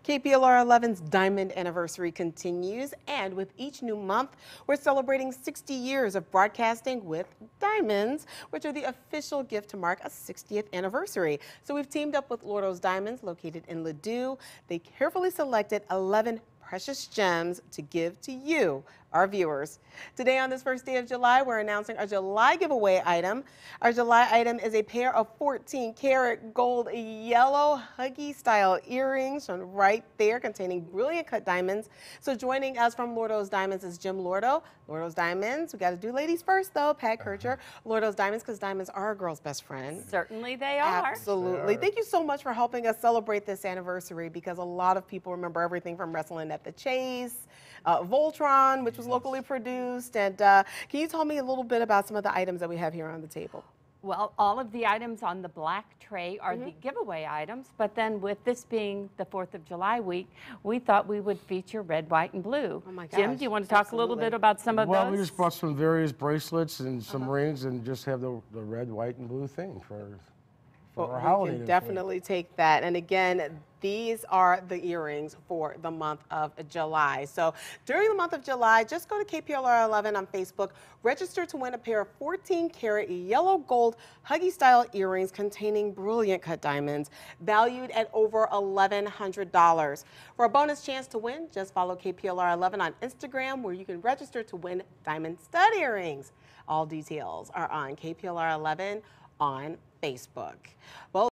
KPLR 11's Diamond Anniversary continues, and with each new month, we're celebrating 60 years of broadcasting with diamonds, which are the official gift to mark a 60th anniversary. So we've teamed up with Lordo's Diamonds, located in Lordo. They carefully selected 11 precious gems to give to you, our viewers. Today on this first day of July, we're announcing our July giveaway item. Our July item is a pair of 14-karat gold yellow huggy style earrings shown right there, containing brilliant cut diamonds. So joining us from Lordo's Diamonds is Jim Lordo. Lordo's Diamonds, we got to do ladies first though, Pat Kircher. Lordo's Diamonds, because diamonds are a girl's best friend. Certainly they are. Absolutely. Thank you so much for helping us celebrate this anniversary, because a lot of people remember everything from wrestling at the Chase, Voltron, which was locally produced. And can you tell me a little bit about some of the items that we have here on the table? Well, all of the items on the black tray are the giveaway items, but then with this being the 4th of July week, we thought we would feature red, white, and blue. Oh my gosh. Jim, do you want to talk a little bit about some of those? Well, we just bought some various bracelets and some rings and just have the red, white, and blue thing for our holiday. We can definitely take that. And again, these are the earrings for the month of July. So during the month of July, just go to KPLR 11 on Facebook, register to win a pair of 14-karat yellow gold huggy style earrings containing brilliant cut diamonds, valued at over $1,100. For a bonus chance to win, just follow KPLR 11 on Instagram, where you can register to win diamond stud earrings. All details are on KPLR 11 on Facebook. Well,